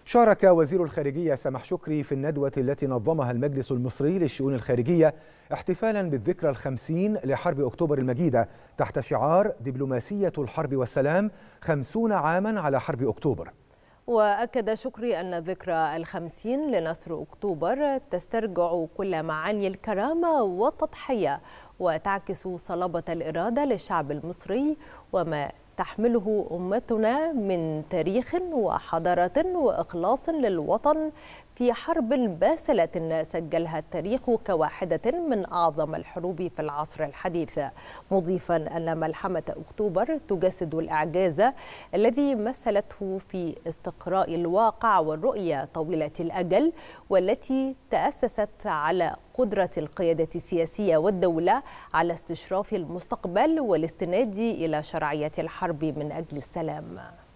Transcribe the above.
شارك وزير الخارجية سامح شكري في الندوة التي نظمها المجلس المصري للشؤون الخارجية احتفالا بالذكرى الخمسين لحرب أكتوبر المجيدة تحت شعار دبلوماسية الحرب والسلام 50 عاما على حرب أكتوبر. وأكد شكري أن ذكرى الخمسين لنصر أكتوبر تسترجع كل معاني الكرامة والتضحية وتعكس صلابة الإرادة للشعب المصري وما تحمله أمتنا من تاريخ وحضارة وإخلاص للوطن في حرب باسلة سجلها التاريخ كواحدة من أعظم الحروب في العصر الحديث، مضيفا أن ملحمة أكتوبر تجسد الإعجاز الذي مثلته في استقراء الواقع والرؤية طويلة الأجل والتي تأسست على قدرة القيادة السياسية والدولة على استشراف المستقبل والاستناد إلى شرعية الحرب من أجل السلام.